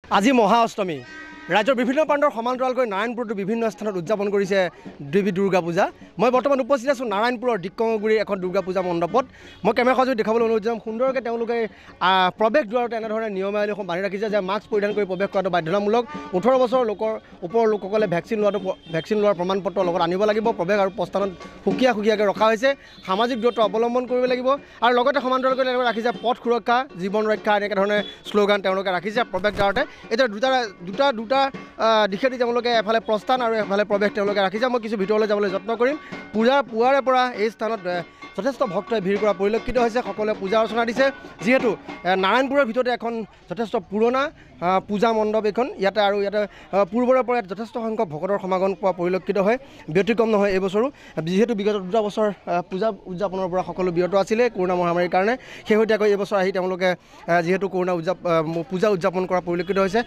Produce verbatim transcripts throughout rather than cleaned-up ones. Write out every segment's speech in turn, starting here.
আজি মহা অষ্টমী ৰাজ্যৰ বিভিন্ন প্ৰান্তৰ সমান্তৰালকৈ নাৰায়ণপুৰতো বিভিন্ন স্থানত উদযাপন কৰিছে দেৱী দুৰ্গা পূজা। মই বৰ্তমান উপস্থিত আছোঁ নাৰায়ণপুৰৰ দিক্ৰমগুৰিৰ এখন দুৰ্গা পূজা মণ্ডপত। মই কেমেৰা সহযোগী দেখাবলৈ অনুৰোধ জনাম সুন্দৰকৈ তেওঁলোকে প্ৰৱেশ দ্বাৰত এনেধৰণে নিয়মাৱলী বান্ধি ৰাখিছে যে মাস্ক পৰিধান কৰি প্ৰৱেশ কৰাটো বাধ্যতামূলক। ওঠৰ বছৰ লোকৰ ওপৰৰ লোকসকলে ভেকচিন লোৱাটো ভেকচিন লোৱাৰ প্ৰমাণ পত্ৰ লগত আনিব লাগিব। প্ৰৱেশ আৰু প্ৰস্থানত সুকীয়া সুকীয়াকৈ ৰখা হৈছে। সামাজিক দূৰত্ব অৱলম্বন কৰিব লাগিব আৰু লগতে সমান্তৰালকৈ তেওঁলোকে ৰাখিছে পথ সুৰক্ষা জীৱন ৰক্ষা এনেকৈ ধৰণে শ্লোগান তেওঁলোকে ৰাখিছে প্ৰৱেশ দ্বাৰতে। এতিয়া দুটা দুটা দুটা দিশেদি তেওঁলোকে এফালে প্ৰস্থান আৰু এফালে প্ৰৱেশ তেওঁলোকে ৰাখিছে। মই কিছু ভিতৰলৈ যাবলৈ যত্ন কৰিম। পূজা পুৱাৰে পৰা এই স্থানত যথেষ্ট ভক্তই ভিৰ কৰা পৰিলক্ষিত হৈছে। সকলোৱে পূজা অৰ্চনা দিছে যিহেতু নাৰায়ণপুৰৰ ভিতৰতে এখন যথেষ্ট পুৰণা পূজা মণ্ডপ এইখন। ইয়াতে আৰু ইয়াতে পূৰ্বৰে পৰা যথেষ্ট সংখ্যক ভকতৰ সমাগম পোৱা পৰিলক্ষিত হয়। ব্যতিক্ৰম নহয় এইবছৰো, যিহেতু বিগত দুটা বছৰ পূজা উদযাপনৰ পৰা সকলো বিৰত আছিলে কৰোণা মহামাৰীৰ কাৰণে। শেহতীয়াকৈ এইবছৰ আহি তেওঁলোকে যিহেতু কৰোণা উদযাপ পূজা উদযাপন কৰা পৰিলক্ষিত হৈছে।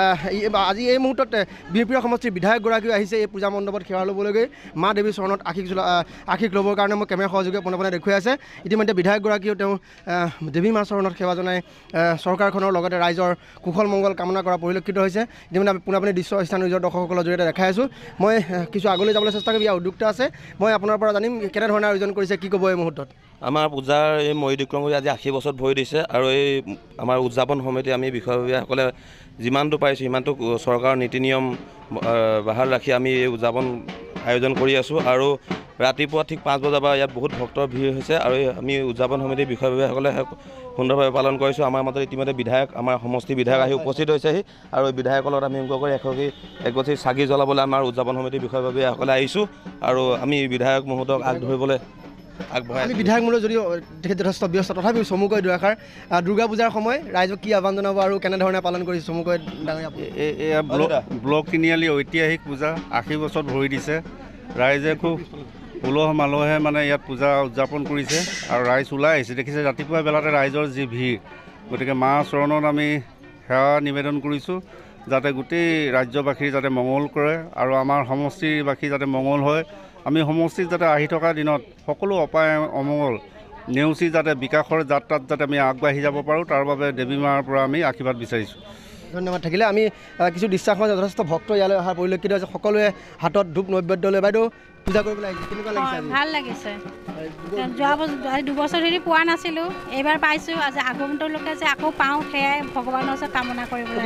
আজি এই মুহূৰ্তত বিহপুৰীয়া সমষ্টিৰ বিধায়কগৰাকীও আহিছে এই পূজা মণ্ডপত সেৱা ল'বলৈ গৈ মা দেৱীৰ চৰণত আশীষ আশীষ ল'বৰ কাৰণে মই কেমেৰা সহযোগে পোনে পোনে দেখুৱাই আছে। ইতিমধ্যে বিধায়কগৰাকীয়েও তেওঁ দেৱী মাৰ চৰণত সেৱা জনাই চৰকাৰখনৰ লগতে ৰাইজৰ কুশল মংগল কামনা কৰা পৰিলক্ষিত হৈছে। ইতিমধ্যে আমি পোনে পোনে দৃশ্য স্থানীয় নিজৰ দৰ্শকসকলৰ জৰিয়তে দেখাই আছোঁ। মই কিছু আগলৈ যাবলৈ চেষ্টা কৰিম। ইয়াৰ উদ্যোক্তা আছে, মই আপোনাৰ পৰা জানিম কেনেধৰণে আয়োজন কৰিছে, কি ক'ব এই মুহূৰ্তত। আমাৰ পূজাৰ এই মহি দিক্ৰমগুৰি আজি আশী বছৰত ভৰি দিছে আৰু এই আমাৰ উদযাপন সমিতি আমি বিষয়ববীয়াসকলে যিমানটো পাৰিছোঁ সিমানটো চৰকাৰৰ নীতি নিয়ম বাহাল ৰাখি আমি এই উদযাপন আয়োজন কৰি আছোঁ। আৰু ৰাতিপুৱা ঠিক পাঁচ বজাৰ পৰা ইয়াত বহুত ভক্তৰ ভিৰ হৈছে আৰু আমি উদযাপন সমিতিৰ বিষয়ববীয়াসকলে সুন্দৰভাৱে পালন কৰিছোঁ। আমাৰ মাজত ইতিমধ্যে বিধায়ক আমাৰ সমষ্টি বিধায়ক আহি উপস্থিত হৈছেহি আৰু বিধায়কৰ লগত আমি এনেকুৱাকৈ এগৰাকী একগছি চাকি জ্বলাবলৈ আমাৰ উদযাপন সমিতিৰ বিষয়ববীয়াসকলে আহিছোঁ আৰু আমি বিধায়ক মহোদয়ক আগ ধৰিবলৈ আগবঢ়াই। আমি বিধায়ক মূল্য যদিও তেখেত যথেষ্ট ব্যস্ত, তথাপিও চমুকৈ দুআষাৰ দুৰ্গা পূজাৰ সময় ৰাইজক কি আহ্বান জনাব আৰু কেনেধৰণে পালন কৰিছে চমুকৈ ডাঙৰীয়া। এয়া ব্লক তিনিআলি ঐতিহাসিক পূজা আশী বছৰত ভৰি দিছে। ৰাইজে খুব উলহ মালহে মানে ইয়াত পূজা উদযাপন কৰিছে আৰু ৰাইজ ওলাই আহিছে। দেখিছে ৰাতিপুৱা বেলাতে ৰাইজৰ যি ভিৰ, গতিকে মাৰ চৰণত আমি সেৱা নিবেদন কৰিছোঁ যাতে গোটেই ৰাজ্যবাসীৰ যাতে মংগল কৰে আৰু আমাৰ সমষ্টিবাসী যাতে মংগল হয়। আমি সমষ্টিত যাতে আহি থকা দিনত সকলো অপায় অমংগল নেওচি যাতে বিকাশৰ যাত্ৰাত যাতে আমি আগবাঢ়ি যাব পাৰোঁ, তাৰ বাবে দেৱী মাৰ পৰা আমি আশীৰ্বাদ বিচাৰিছোঁ। ধন্যবাদ থাকিলে। আমি কিছু দৃশ্যাসত যথেষ্ট ভক্ত ইয়ালৈ অহা পৰিলক্ষিত হৈছে। সকলোৱে হাতত ধূপ নৈবেদ্য লৈ বাইদেউ পূজা কৰিবলৈ আহিছে, কেনেকুৱা লাগিছে? ভাল লাগিছে। যোৱা বছৰ দুবছৰ ধৰি পোৱা নাছিলোঁ, এইবাৰ পাইছোঁ। আজি আগন্তুলৈকে যে আকৌ পাওঁ সেয়াই ভগৱানৰ ওচৰত কামনা কৰিবলৈ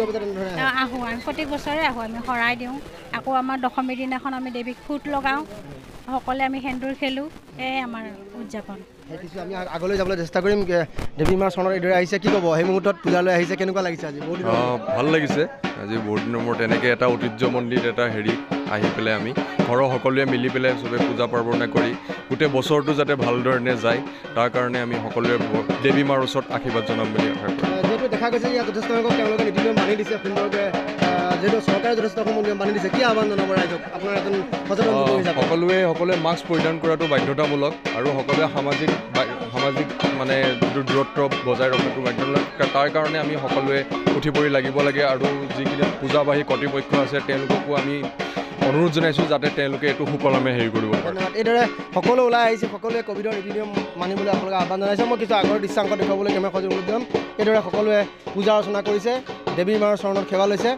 আহোঁ। আমি প্ৰত্যেক বছৰে আহোঁ, আমি শৰাই দিওঁ। আকৌ আমাৰ দশমীৰ দিনাখন আমি দেৱীক ফুট লগাওঁ, সকলোৱে আমি সেন্দুৰ খেলোঁ। এয়াই আমাৰ উদযাপন। আমি আগলৈ যাবলৈ চেষ্টা কৰিম। দেৱী মাৰ চৰণত এইদৰে আহিছে, কি ক'ব সেই মুহূৰ্তত পূজালৈ আহিছে, কেনেকুৱা লাগিছে আজি? বহুত ভাল লাগিছে আজি বহুত দিনৰ মূৰত এনেকৈ এটা ঐতিহ্য মন্দিৰ এটা হেৰি আহি পেলাই আমি ঘৰৰ সকলোৱে মিলি পেলাই চবে পূজা পাৰ্বণে কৰি গোটেই বছৰটো যাতে ভালধৰণে যায় তাৰ কাৰণে আমি সকলোৱে দেৱী মাৰ ওচৰত আশীৰ্বাদ জনাম বুলি আশা কৰোঁ। যিহেতু দেখা গৈছে ইয়াত যথেষ্ট সংখ্যক তেওঁলোকে নীতি নিয়ম মানি দিছে সুন্দৰকৈ, যিহেতু চৰকাৰে যথেষ্ট নিয়ম মানি দিছে, কি আহ্বান জনাব ৰাইজক আপোনাৰ এজন সচেতন? সকলোৱে সকলোৱে মাস্ক পৰিধান কৰাটো বাধ্যতামূলক আৰু সকলোৱে সামাজিক সামাজিক মানে যিটো দূৰত্ব বজাই ৰখাটো বাধ্যতামূলক। তাৰ কাৰণে আমি সকলোৱে উঠি পৰি লাগিব লাগে আৰু যিকেইটা পূজাবাহী কৰ্তৃপক্ষ আছে তেওঁলোককো আমি অনুৰোধ জনাইছোঁ যাতে তেওঁলোকে এইটো সুকলমে হেৰি কৰিব পাৰে। ধন্যবাদ। এইদৰে সকলো ওলাই আহিছে, সকলোৱে ক'ভিডৰ নীতি নিয়ম মানিবলৈ আপোনালোকে আহ্বান জনাইছে। মই কিছু আগৰ দৃশ্যাংশ দেখুৱাবলৈ কেমেৰা সহযোগ অনুৰোধ জনাম। এইদৰে সকলোৱে পূজা অৰ্চনা কৰিছে, দেৱী মাৰ চৰণত সেৱা লৈছে।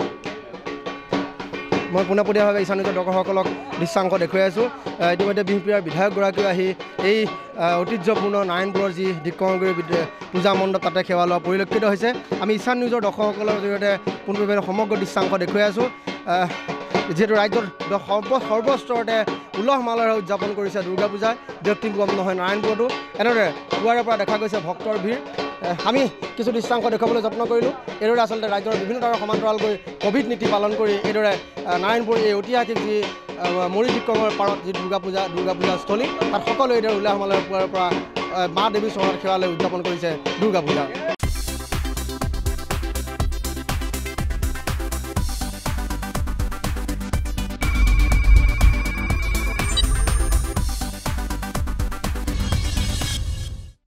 মই পোনপটীয়াভাৱে ইছান নিউজৰ দৰ্শকসকলক দৃশ্যাংশ দেখুৱাই আছোঁ। ইতিমধ্যে বিহপুৰীয়াৰ বিধায়কগৰাকীও আহি এই ঐতিহ্যপূৰ্ণ নাৰায়ণপুৰৰ যি দিক্ৰমগুৰি পূজা মণ্ডপ তাতে সেৱা লোৱা পৰিলক্ষিত হৈছে। আমি ইছান নিউজৰ দৰ্শকসকলৰ জৰিয়তে পোনপটীয়াভাৱে সমগ্ৰ দৃশ্যাংশ দেখুৱাই আছোঁ। যিহেতু ৰাজ্যৰ সৰ্ব সৰ্বস্তৰতে উলহ মালহেৰে উদযাপন কৰিছে দুৰ্গা পূজা, ব্যক্তিক্ৰম নহয় নাৰায়ণপুৰতো। এনেদৰে পুৱাৰে পৰা দেখা গৈছে ভক্তৰ ভিৰ। আমি কিছু দৃশ্যাংশ দেখুৱাবলৈ যত্ন কৰিলোঁ। এইদৰে আচলতে ৰাজ্যৰ বিভিন্ন ধৰণৰ সমান্তৰালকৈ ক'ভিড নীতি পালন কৰি এইদৰে নাৰায়ণপুৰ এই ঐতিহাসিক যি মৰি দিক্ৰমৰ পাৰত যি দুৰ্গা পূজা দুৰ্গা পূজাস্থলী, তাত সকলোৱে এইদৰে উলহ মালহেৰে পুৱাৰে পৰা মা দেৱীৰ চৰণত সেৱা লৈ উদযাপন কৰিছে দুৰ্গা পূজা।